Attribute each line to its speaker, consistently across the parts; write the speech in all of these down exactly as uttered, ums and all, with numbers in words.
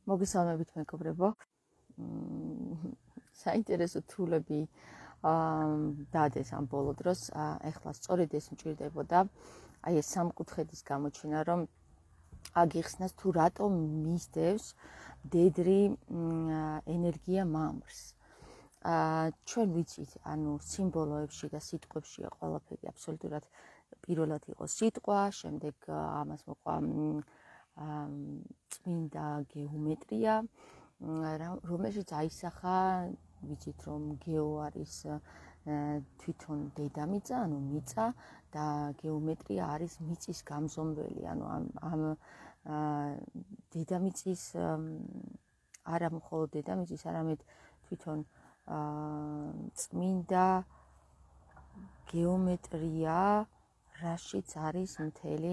Speaker 1: მოგესალმებით მეგობრებო. საინტერესო თულები დადეს ამ ბოლო დროს. ეხლა სწორედ ეს მჭირდებოდა. აი ეს სამკუთხედის გამოჩენა, რომ აგიხსნას თუ რატომ მისდევს მდედრი ენერგია მამრს. ჩვენ ვიცით, ანუ სიმბოლოებში და სიტყვებშია ყველაფერი აბსოლუტურად პირველად იყო სიტყვა, შემდეგ ამას მოყვა წმინდა გეომეტრია, რომელშიც აისახა, ვიცით რომ გეო არის თვითონ დედამიწა, ანუ მიწა და გეომეტრია არის მიწის გამზომველი, ანუ ამ დედამიწის არა მხოლოდ დედამიწის, არამედ თვითონ წმინდა გეომეტრია, რაშიც არის მთელი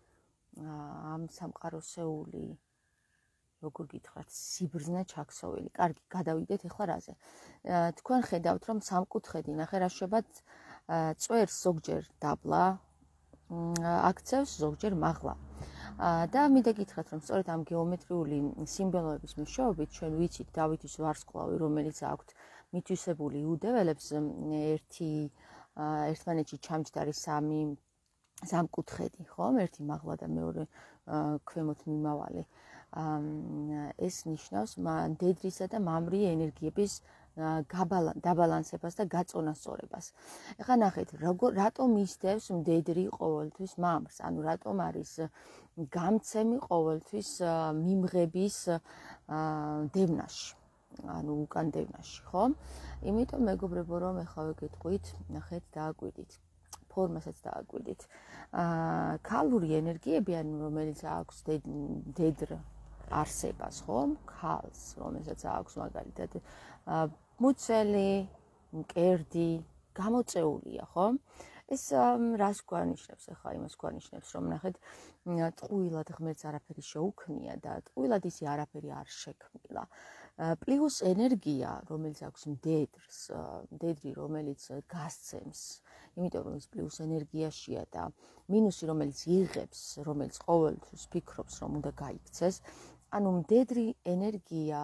Speaker 1: ამ სამყაროსეული, როგორ გითხრათ, სიბრძნე ჩაქსოვილი. კარგი, გადავიდეთ ახლა რაზე. თქვენ ხედავთ, რომ სამკუთხედი ნახე რა შეbat წვერს ზოგჯერ დაბლა აქცევს, ზოგჯერ მაღლა. და მინდა გითხრათ, რომ სწორედ ამ გეომეტრიული სიმბოლოების მეშვეობით ჩვენ ვიცით დავითის ვარსკვლავი, რომელიც აქვთ მითვისებული იუდეველებს ერთი ერთმანეთში ჩამჯდარი სამი სამკუთხედი, ხომ? ერთი მაღლა და მეორე ქვემოთ მიმავალი. ეს ნიშნავს მდედრისა და მამრი ენერგიების დაბალანსებას და გაწონასწორებას. ეხლა ნახეთ, რატომ მისდევს მდედრი ყოველთვის მამრს? ანუ რატომ არის გამცემი ყოველთვის მიმღების დევნაში, ანუ უკან დევნაში, ხო? იმიტომ მეგობრებო, რომ ეხლა ვეკითხვით, ნახეთ, დააკვირდით. ფორმასაც დააკვირდით. ქალური ენერგიები, ანუ რომელიც აქვს მდედრ არსებას, ხომ? ქალს, რომელსაც აქვს მაგალითად მუცელი, მკერდი, გამოწეულია, ხო? ეს რას გვანიშნებს? ახლა იმას გვანიშნებს, რომ ნახეთ, ტყუილად ღმერთს არაფერი შეუქმნია და ტყუილად ისე არაფერი არ შექმნილა. პლუს ენერგია, რომელიც აქვს მდედრს, მდედრი, რომელიც გასცემს, იმიტომ რომ ის პლუს ენერგიაშია და მინუსი, რომელიც იღებს, რომელიც ყოველთვის ფიქრობს, რომ უნდა გაიქცეს. ანუ მდედრი ენერგია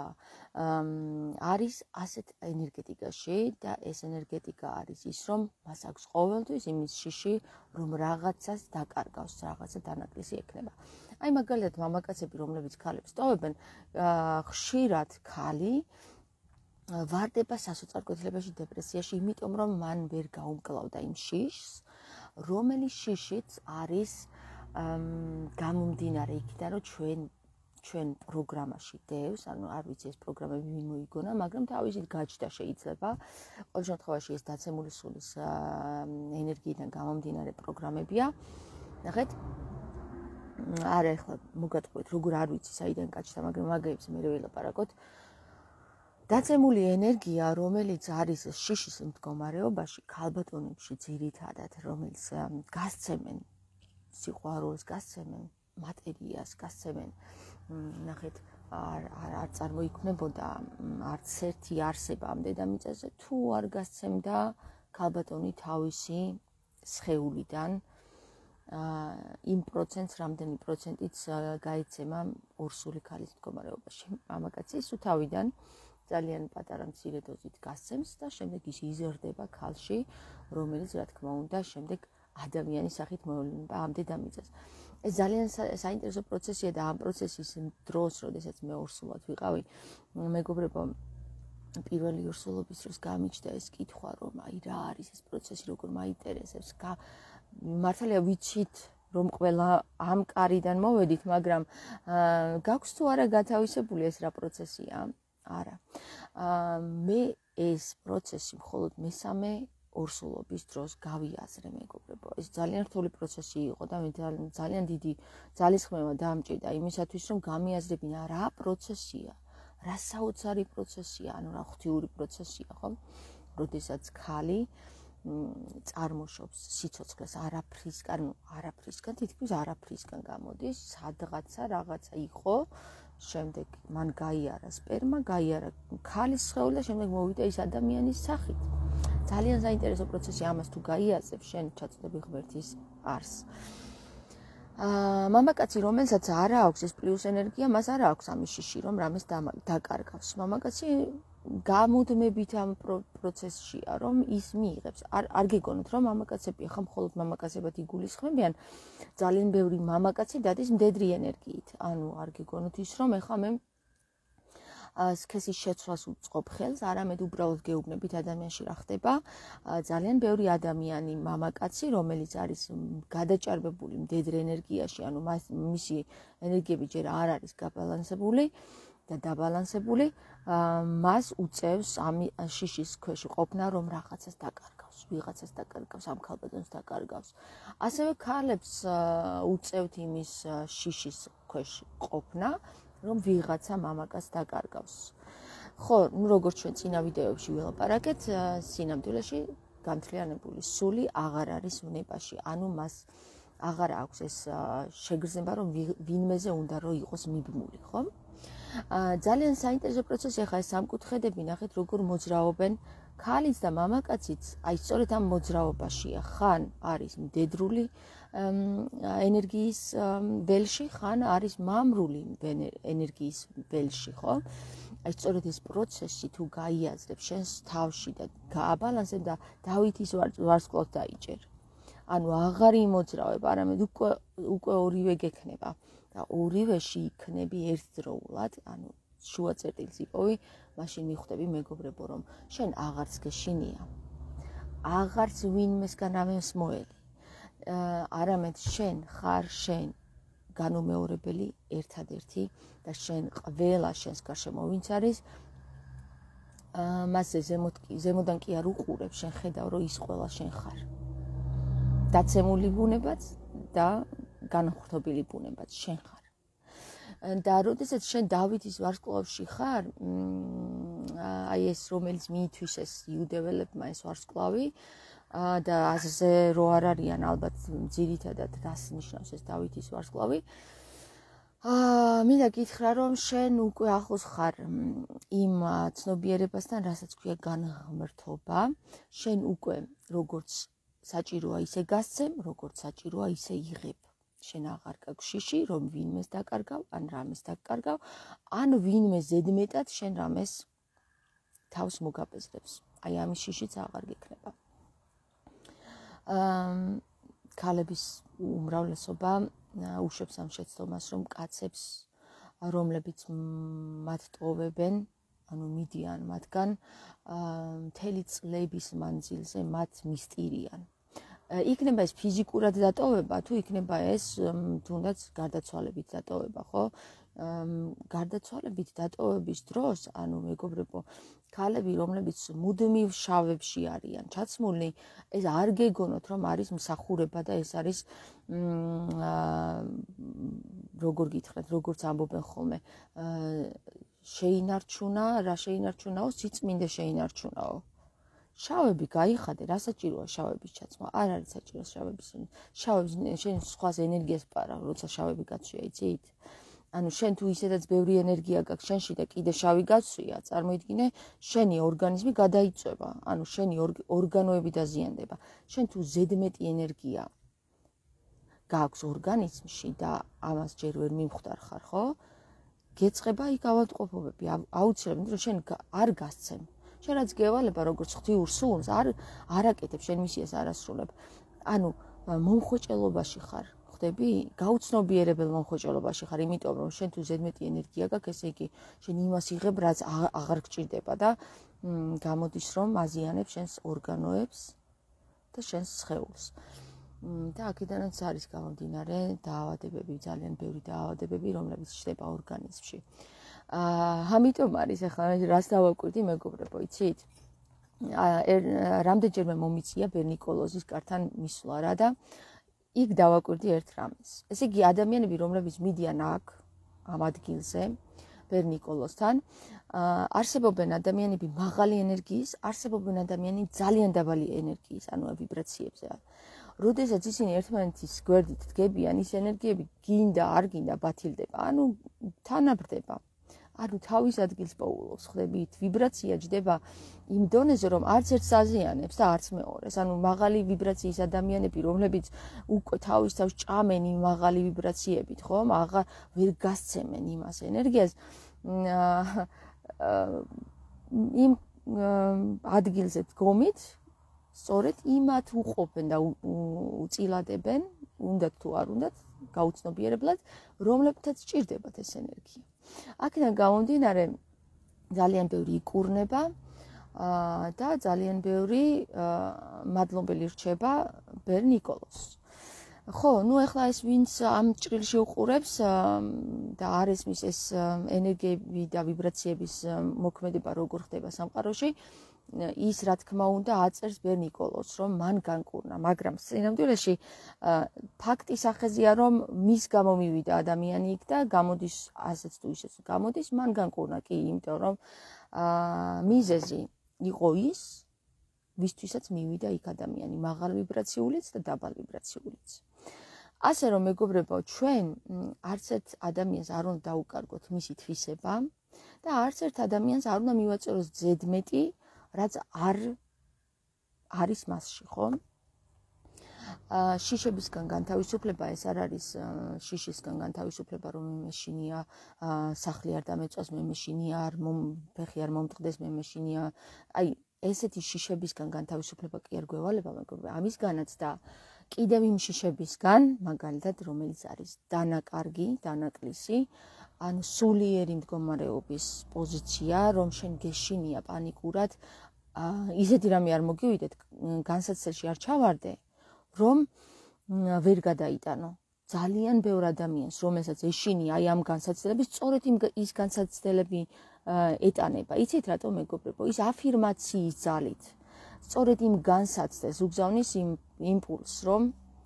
Speaker 1: არის ასეთ ენერგეტიკაში და ეს ენერგეტიკა არის ის, რომ მას აქვს ყოველთვის იმის შიში, რომ რაღაცას დაკარგავს, რაღაცა დანაკლისი ექნება. აი მაგალითად მამაკაცები, რომლებიც ქალებს ტოვებენ, ხშირად ქალი ვარდება სასოწარკვეთილებაში, დეპრესიაში, იმიტომ რომ მან ვერ გაუმკლავდა იმ შიშს, რომელიც შიშიც არის გამომდინარე იქიდან, რომ ჩვენ ჩვენ პროგრამაში დევს, ანუ არ ვიცი ეს პროგრამები ვინ მოიგონა, მაგრამ თავისით გაჩნდა შეიძლება. ყოველ შემთხვევაში ეს დაცემული სულის ენერგიიდან გამომდინარე პროგრამებია. ნახეთ. არა, ახლა მოგატყუეთ, როგორ არ ვიცი საიდან გაჩნდა, მაგრამ მაგებს მე ველაპარაკოთ. დაცემული ენერგია, რომელიც არის შიშის მდგომარეობაში, ქალბატონებში ძირითადად, რომელიც გასცემენ სიყვარულს, გასცემენ მატერიას, გასცემენ, ნახეთ, არ არ წარმოიქმნებოდა არც ერთი არსება ამ დედამიწაზე, თუ არ გასცემდა ქალბატონი თავისი სხეულიდან იმ პროცენტს, რამდენი პროცენტიც გაიცემა ორსული ქალის მდგომარეობაში. მამაკაცი ის თავიდან ძალიან პატარა მცირე დოზით გასცემს და შემდეგ ის იზრდება ქალში, რომელიც რა თქმა უნდა შემდეგ ადამიანის სახით მოვლენა ამ დედამიწაზე. ეს ძალიან საინტერესო პროცესია და ამ პროცესის დროს, როდესაც მე ორსულად ვიყავი, მეგობრებო, პირველი ორსულობის დროს გამიჩნდა ეს კითხვა, რომ აი რა არის ეს პროცესი, როგორ მაინტერესებს. მართალია ვიცით, რომ ყველა ამ კარიდან მოვედით, მაგრამ გაქვს თუ არა გათავისებული ეს რა პროცესია? არა. მე ეს პროცესი მხოლოდ მესამე ორსულობის დროს გავიაზრე, მეგობრებო. ეს ძალიან რთული პროცესი იყო და მე ძალიან დიდი ძალისხმევა დამჭირდა იმისათვის, რომ გამიაზრებინა რა პროცესია, რა საოცარი პროცესია, ანუ რა ღვთიური პროცესია, ხო? როდესაც ქალი წარმოშობს სიცოცხლეს არაფრისგან, არაფრისგან, თითქმის არაფრისგან გამოდის, სადღაცა რაღაცა იყო, შემდეგ მან გაიარა სპერმა, გაიარა ქალის სხეული და შემდეგ მოვიდა ის ადამიანის სახით. ძალიან საინტერესო პროცესი, ამას თუ გაიაზრებ, შენ ჩაწოდები ღმერთის არსს. მამაკაცი, რომელსაც არ აქვს ეს პლუს ენერგია, მას არ აქვს ამის შიში, რომ რამეს დაკარგავს. მამაკაცი გამუდმებით ამ პროცესშია, რომ ის მიიღებს. არ არ გეგონოთ, რომ მამაკაცები ახლა მხოლოდ მამაკაცებად იგულისხმებიან. ძალიან ბევრი მამაკაცი დადის მდედრი ენერგიით. ანუ არ გეგონოთ ის, რომ ახლა მე სქესის შეცვლას უწყობ ხელს, არამედ უბრალოდ გეუბნებით ადამიანში რა ხდება. ძალიან ბევრი ადამიანი, მამაკაცი, რომელიც არის გადაჭარბებული მდედრ ენერგიაში, ანუ მისი ენერგიები ჯერ არ არის გაბალანსებული და დაბალანსებული, მას უწევს ამ შიშის ქვეშ ყოფნა, რომ რაღაცას დაკარგავს, ვიღაცას დაკარგავს, ამ ქალბატონს დაკარგავს. ასევე ქალებს უწევთ იმის შიშის ქვეშ ყოფნა, რომ ვიღაცა მამაკაც დაკარგავს. ხო, ნუ როგორც ჩვენ წინა ვიდეოებში ველაპარაკეთ, სინამდვილეში განთლიანებული სული აღარ არის უნებაში, ანუ მას აღარ აქვს ეს შეგრძნება, რომ ვინმეზე უნდა რომ იყოს მიბმული, ხო? ძალიან საინტერესო პროცესი ახლა ეს სამკუთხედები, ნახეთ როგორ მოძრაობენ ქალიც და მამაკაციც, აი სწორედ ამ მოძრაობაშია, ხან არის მდედრული ენერგიის ველში, ხან არის მამრული ენერგიის ველში, ხო? აი სწორედ ეს პროცესი თუ გაიაზრებ შენს თავში და გააბალანსებ და დავითის ვარსკვლავს დაიჭერ. ანუ აღარ იმოძრავებ, არამედ უკვე უკვე ორივე გექნება და ორივეში იქნები ერთდროულად, ანუ შუა წერტილს იპოვი, მაშინ მიხვდები მეგობრებო, რომ შენ აღარც გეშინია. აღარც ვინმესგან ამას მოელი. არამედ შენ ხარ შენ განუმეორებელი ერთადერთი და შენ ყველა შენს გარშემო ვინც არის, მასზე ზემოდან კი არ უყურებ, შენ ხედავ, რომ ის ყველა შენ ხარ. დაცემული ბუნებაც და განხრთობილი ბუნებაც შენ ხარ. და როდესაც შენ დავითის ვარსკვლავში ხარ, აი ეს რომელიც მიითვისეს იუდეველებმა ეს ვარსკვლავი და აზრზე რო არ არიან ალბათ ძირითადად რას ნიშნავს ეს დავითის ვარსკვლავი. აა მინდა გითხრა, რომ შენ უკვე ახლოს ხარ იმ ცნობიერებასთან, რასაც ქვია განღმრთობა. შენ უკვე როგორც საჭიროა ისე გასცემ, როგორც საჭიროა ისე იღებ. შენ აღარ გაქვს შიში, რომ ვინმეს დაკარგავ, ან რამეს დაკარგავ, ან ვინმე ზედმეტად შენ რამეს თავს მოგაპეზრებს. აი ამის შიშიც აღარ გექნება. აა ქალების უმრავლესობა უშვებს ამ შეცდომას, რომ კაცებს, რომლებიც მათ ტოვებენ, ანუ მიდიან მათგან, მთელი წლების მანძილზე მათ მისტირიან. იქნება ეს ფიზიკურად დატოვება, თუ იქნება ეს თუნდაც გარდაცვალებით დატოვება, ხო? გარდაცვალებით დატოვების დროს, ანუ მეგობრებო, ქალები, რომლებიც მუდმივ შავებში არიან ჩაცმული, ეს არ გეგონოთ, რომ არის მსახურება და ეს არის როგორ გითხრათ, როგორც ამბობენ ხოლმე, შეინარჩუნა, რა შეინარჩუნაო, სიწმინდე შეინარჩუნაო. შავები გაიხადე, რა საჭიროა შავების ჩაცმა? არ არის საჭირო შავების. შავებს შენ სხვას ენერგიას პარავ, როცა შავები გაცვია, იცით? ანუ შენ თუ ისედაც ბევრი ენერგია გაქვს შენში და კიდე შავი გაცვია, წარმოიდგინე, შენი ორგანიზმი გადაიწვება, ანუ შენი ორგანოები დაზიანდება. შენ თუ ზედმეტი ენერგია გაქვს ორგანიზმში და ამას ჯერ ვერ მიმხვდარ ხარ, ხო? გეწყება იქ ავადმყოფობები, აუცილებლად, რომ შენ არ გასცემ. შენ რაც გევალება, როგორც ღვთიურ სულს, არ არაკეთებ, შენ მისიას არ ასრულებ. ანუ მომხვეჭელობაში ხარ. ხდები? გაუცნობიერებელ მომხვეჭელობაში ხარ, იმიტომ რომ შენ თუ ზედმეტი ენერგია გაქვს, ესე იგი შენ იმას იღებ, რაც აღარ გჭირდება და გამოდის რომ აზიანებს შენს ორგანოებს და შენს სხეულს. და აქედანაც არის გამომდინარე დაავადებები, ძალიან ბევრი დაავადებები, რომლებიც ჩნდება ორგანიზმში. აა ამიტომ არის ახლა რას დავაკვირდი მეგობრებო, იცით? აა რამდენჯერმე მომიწია ბერნიკოლოზის კართან მისვლა რა და იქ დავაკვირდი ერთ რამეს. ესე იგი ადამიანები, რომლებიც მიდიან აქ ამ ადგილზე ბერნიკოლოსთან, არსებობენ ადამიანები მაღალი ენერგიის, არსებობენ ადამიანები ძალიან დაბალი ენერგიის, ანუ ვიბრაციებზე. როდესაც ისინი ერთმანეთის გვერდით დგებიან, ის ენერგიები გინდა არ გინდა ბათილდება, ანუ თანაბრდება. ანუ თავის ადგილს პოულობს, ხდებით, ვიბრაცია ჯდება იმ დონეზე, რომ არც ერთს აზიანებს და არც მეორეს. ანუ მაღალი ვიბრაციის ადამიანები, რომლებიც უკვე თავის თავს ჭამენ იმ მაღალი ვიბრაციებით, ხო? აღარ ვერ გასცემენ იმას ენერგიას. იმ ადგილზე დგომით, სწორედ იმათ უყოფენ და უწილადებენ, უნდათ თუ არ უნდათ, გაუცნობიერებლად, რომლებთაც სჭირდებათ ეს ენერგია. აქედან გამომდინარე, ძალიან ბევრი იკურნება და ძალიან ბევრი მადლობელი რჩება ბერ ნიკოლოზს. ხო, ნუ ახლა ეს ვინც ამ ჭრილში უყურებს და არ ესმის ეს ენერგიები და ვიბრაციების მოქმედება როგორ ხდება სამყაროში, ის რა თქმა უნდა აწერს ბერ ნიკოლოზს, რომ მან განკურნა, მაგრამ სინამდვილეში ფაქტი სახეზეა, რომ მის გამო მივიდა ადამიანი იქ და გამოდის ასეც თუ ისეც გამოდის, მან განკურნა კი, იმიტომ რომ მიზეზი იყო ის, ვისთვისაც მივიდა იქ ადამიანი, მაღალ ვიბრაციულიც და დაბალ ვიბრაციულიც. ასე რომ მეგობრებო, ჩვენ არც ერთ ადამიანს არ უნდა დაუკარგოთ მისი თვისება და არც ერთ ადამიანს არ უნდა მივაწეროს ზედმეტი, რაც არ არის მასში, ხო? შიშებისგან განთავისუფლება ეს არ არის შიშისგან განთავისუფლება, რომ მე მეშინია სახლი არ დამეწვას, მე მეშინია არ ფეხი არ მომტყდეს, მე მეშინია, აი ესეთი შიშებისგან განთავისუფლება კი არ გვევალება, მეგობრებო, ამისგანაც და კიდევ იმ შიშებისგან, მაგალითად, რომელიც არის დანაკარგი, დანაკლისი, ანუ სულიერი მდგომარეობის პოზიცია, რომ შენ გეშინია პანიკურად, ისეთი რამე არ მოგივიდეთ, განსაცდელში არ ჩავარდე, რომ ვერ გადაიტანო. ძალიან ბევრ ადამიანს, რომელსაც ეშინია აი ამ განსაცდელების, სწორედ ის განსაცდელები ეტანება. იცით რატომ მეგობრებო? ის აფირმაციის ძალით. სწორედ იმ განსაცდელს უგზავნის იმ იმპულსს, რომ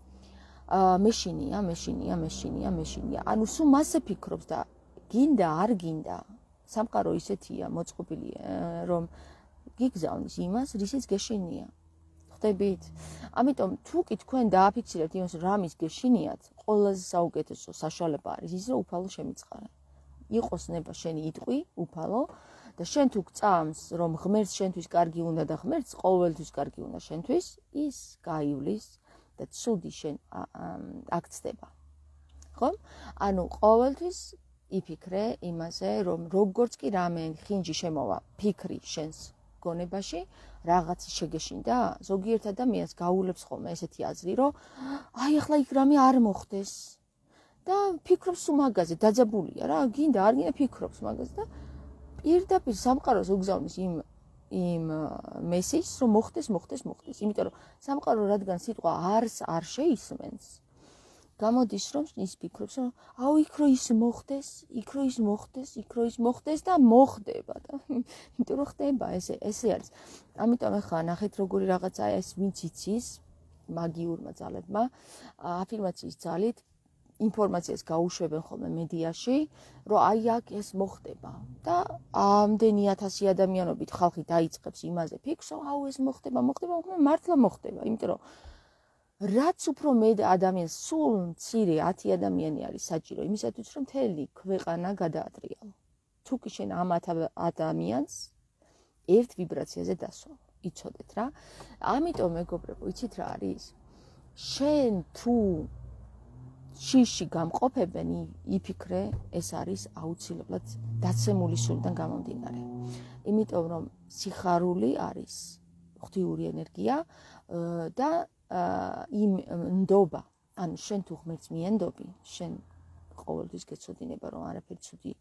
Speaker 1: მეშინია, მეშინია, მეშინია, მეშინია. ანუ სულ მასე ფიქრობს და გინდა, არ გინდა, სამყარო ისეთია მოწყობილი, რომ გიგზავნის იმას, რისიც გეშინია. ხდებით? ამიტომ თუ კი თქვენ დააფიქსირებთ იმას, რამის გეშინიათ, ყველაზე საუკეთესო საშუალება არის ის, რომ უფალო შემიწყარე. იყოს ნება შენი იტყვი, უფალო და შენ თუ გწამს, რომ ღმერთს შენთვის კარგი უნდა და ღმერთს ყოველთვის კარგი უნდა შენთვის, ის გაივლის და ცუდი შენ აქცდება. ხო? ანუ ყოველთვის იფიქრე იმაზე, რომ როგორც კი რამე ხინჯი შემოვა ფიქრი შენს გონებაში, რაღაც შეგეშინდა, ზოგიერთ ადამიანს გაულებს ხოლმე ესეთი აზრი, რომ აი ახლა იქ რამე არ მოხდეს და ფიქრობს მაგაზე, დაძაბულია რა, გინდა, არ გინდა ფიქრობს მაგაზე და პირდაპირ სამყაროს უგზავნის იმ იმ მესიჯს, რომ მოხდეს, მოხდეს, მოხდეს. იმიტომ რომ სამყარო რადგან სიტყვა არს არ შეისმენს, გამოდის რომ ის ფიქრობს, რომ აუ იქ რო ის მოხდეს, იქ რო ის მოხდეს, იქ რო ის მოხდეს და მოხდება და იმიტომ რომ ხდება ესე, ესე არის. ამიტომ ახლა ნახეთ როგორი რაღაცაა ეს ვინც იცის მაგიურმა ძალებმა, აფირმაციის ძალით ინფორმაციას გაუშვებენ ხოლმე მედიაში, რომ აი აქ ეს მოხდება და ამდენი ათასი ადამიანობით ხალხი დაიწყებს იმაზე ფიქრს, რომ აუ ეს მოხდება, მოხდება, მართლა მოხდება, იმიტომ რომ რაც უფრო მეტ ადამიანს, სულ მცირე ათი ადამიანი არის საჭირო იმისათვის, რომ მთელი ქვეყანა გადაატრიალო. თუ კი შენ ამ ადამიანს ერთ ვიბრაციაზე დასვა, იცოდეთ რა. ამიტომ მეგობრებო, იცით რა არის? შენ თუ შიში გამყოფებენ, იფიქრე, ეს არის აუცილებლად დაცემული სულიდან გამომდინარე. იმიტომ რომ სიხარული არის ღვთიური ენერგია და იმ ნდობა, ანუ შენ თუ ღმერთს მიენდობი, შენ ყოველთვის გეცოდინება, რომ არაფერი ცუდი,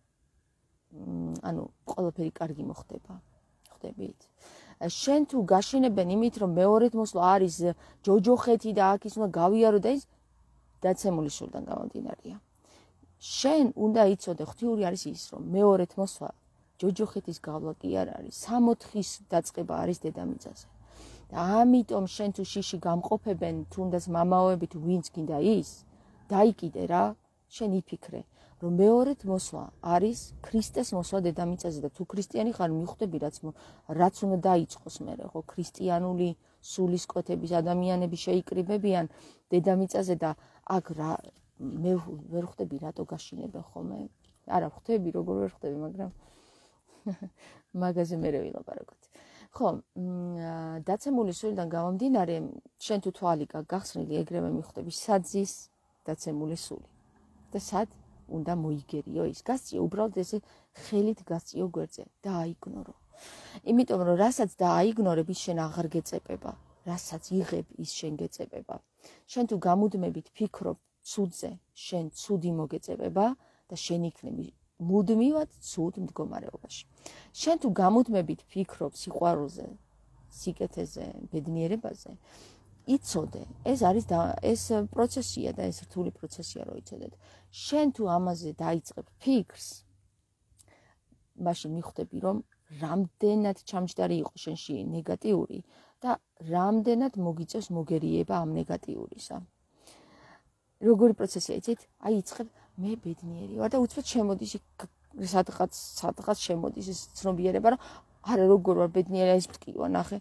Speaker 1: ანუ ყველაფერი კარგი მოხდება. ხდებით? შენ თუ გაშინებენ იმით, რომ მეორედ მოსვლა არის ჯოჯოხეთი და აქ ის უნდა გავიარო და ის დაცემული სულიდან გამომდინარეა. შენ უნდა იცოდე, ღვთიური არის ის, რომ მეორედ მოსვლა ჯოჯოხეთის გავლა კი არ არის, სამოთხის დაწყება არის დედამიწაზე. და ამიტომ შენ თუ შიში გამყოფებენ, თუნდაც მამაოები თუ ვინც გინდა ის, დაიკიდე რა, შენ იფიქრე, რომ მეორედ მოსვლა არის ქრისტეს მოსვლა დედამიწაზე და თუ ქრისტიანი ხარ, მიხვდები რაც რაც უნდა დაიწყოს მერე, ხო, ქრისტიანული სულისკვეთების ადამიანები შეიკრიბებიან დედამიწაზე და აქ რა მე ვერ ხვდები რატო გაშინებენ ხოლმე არა ხვდები, როგორ ვერ ხვდები, მაგრამ მაგაზე მერე ვილაპარაკოთ. ხო, დაცემული სულიდან გამომდინარე, შენ თუ თვალი გახსნილი ეგრევე მიხვდები, სად ზის დაცემული სული. და სად უნდა მოიგერიო ის. გასწიო, უბრალოდ ესე ხელით გასწიო გვერდზე და აიგნორო. იმიტომ რომ რასაც დააიგნორებ, ის შენ აღარ გეწებება. რასაც იღებ, ის შენ გეწებება. შენ თუ გამუდმებით ფიქრობ ცუდზე, შენ ცუდი მოგეწებება და შენ იქნები მუდმივად ცუდ მდგომარეობაში. შენ თუ გამუდმებით ფიქრობ სიყვარულზე, სიკეთეზე, ბედნიერებაზე, იცოდე, ეს არის ეს პროცესია და ეს რთული პროცესია, რომ იცოდეთ. შენ თუ ამაზე დაიწყებ ფიქრს, მაშინ მიხვდები, რომ რამდენად ჩამჯდარი იყო შენში ნეგატიური და რამდენად მოგიწევს მოგერიება ამ ნეგატიურისა. როგორი პროცესია იცით? აი იწყებ მე ბედნიერი ვარ და უცბად შემოდის სადღაც სადღაც შემოდის ეს ცნობიერება, რომ არა როგორ ვარ ბედნიერი, ეს მტკივა, ნახე.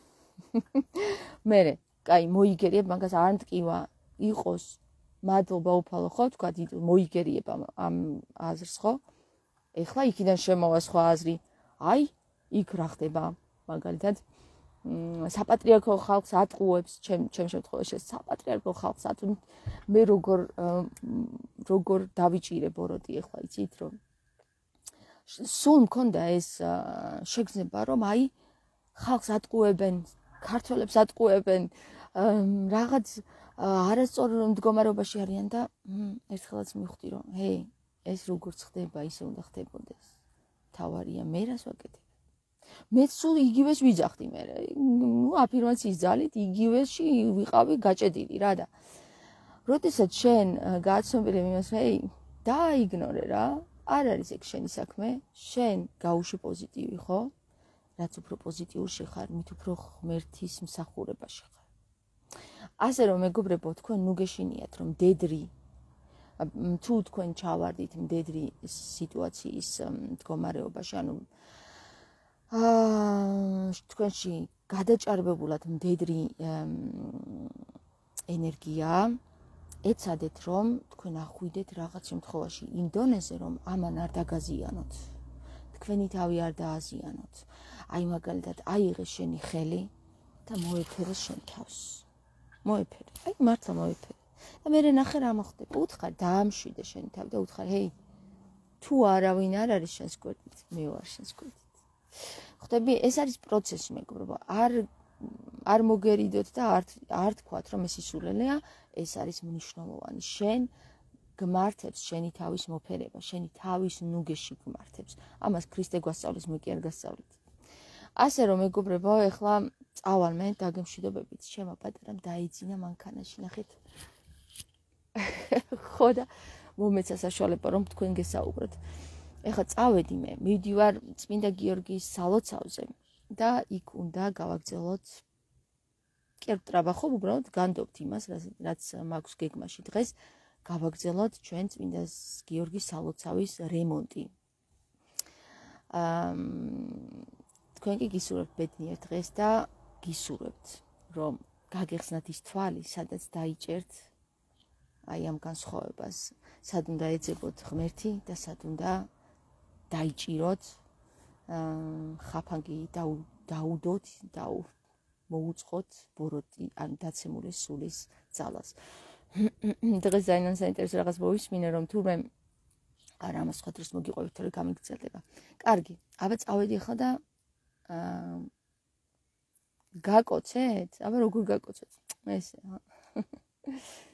Speaker 1: მერე, კაი, მოიგერიებ მაგას არ მტკივა იყოს. მადლობა უფალო ხო, თქვა მოიგერიებ ამ აზრს ხო? ეხლა იქიდან შემოვა სხვა აზრი. აი, იქ რა ხდება? მაგალითად, საპატრიარქო ხალხს ატყუებს, ჩემ ჩემ შემთხვევაში საპატრიარქო ხალხს ატყუებს. მე როგორ როგორ დავიჭირე ბოროტი ეხლა იცით რომ სულ მქონდა ეს შეგრძნება რომ აი ხალხს ატყუებენ, ქართველებს ატყუებენ, რაღაც არასწორ მდგომარეობაში არიან და ერთხელაც მივხვდი რომ ჰეი, ეს როგორ ხდება, ისე უნდა ხდებოდეს. თავარია მე რას ვაკეთებ? მე სულ იგივეს ვიძახდი მე. ნუ აფირმაციის ძალით იგივეში ვიყავი გაჭედილი რა და როდესაც შენ გააცნობიერებ იმას, ჰეი, დააიგნორე რა, არ არის ეგ შენი საქმე, შენ გაუშვი პოზიტივი, ხო? რაც უფრო პოზიტიურში ხარ, მით უფრო ღმერთის მსახურებაში ხარ. ასე რომ მეგობრებო, თქვენ ნუ გეშინიათ რომ მდედრი თუ თქვენ ჩავარდით მდედრი სიტუაციის მდგომარეობაში, ანუ აა თქვენში გადაჭარბებულად მდედრი ენერგია, ეცადეთ რომ თქვენ ახვიდეთ რაღაც შემთხვევაში იმ დონეზე, რომ ამან არ დაგაზიანოთ. თქვენი თავი არ დააზიანოთ. აი მაგალითად, აიღე შენი ხელი და მოეფერე შენ თავს. მოეფერე. აი მართლა მოეფერე. და მე ნახე რა მოხდება. უთხარ, დაამშვიდე შენი თავი და უთხარ, ჰეი, თუ არავინ არ არის შენს გვერდით, მე ვარ შენს გვერდით. ხვდები, ეს არის პროცესი, მეგობრებო. არ არ მოგერიდოთ და არ არ თქვათ, რომ ეს ისულელეა, ეს არის მნიშვნელოვანი. შენ გმართებს შენი თავის მოფერება, შენი თავის ნუგეში გმართებს. ამას ქრისტე გვასწავლის, მე კი არ გასწავლით. ასე რომ მეგობრებო, ეხლა წავალ მე დაგემშვიდობებით, შემო პატარამ დაიძინა მანქანაში, ნახეთ. ხო და მომეცა საშუალება რომ თქვენ გესაუბროთ. ეხლა წავედი მე, მივდივარ წმინდა გიორგის სალოცავზე და იქ უნდა გავაგრძელოთ კერტრაბა ხო, უბრალოდ განდობთ იმას, რაც მაქვს გეგმაში დღეს, გავაგრძელოთ ჩვენ წმინდა გიორგის სალოცავის რემონტი. აა თქვენ კი გისურვებთ ბედნიერ დღეს და გისურვებთ, რომ გაგეხსნათ ის თვალი, სადაც დაიჭერთ აი ამ განსხვავებას, სად უნდა ეძებოთ ღმერთი და სად უნდა დაიჭიროთ ხაფანგი დაუდოთ და მოუწყოთ ბოროტი ან დაცემული სულის ძალას. დღეს ძალიან საინტერესო რაღაც მოვისმინე, რომ თურმე არა ამას სხვა დროს მოგიყვებით, თორე გამიგრძელდება. კარგი, აბა წავედი ახლა და გაკოცეთ? აბა როგორ გაკოცეთ? ესე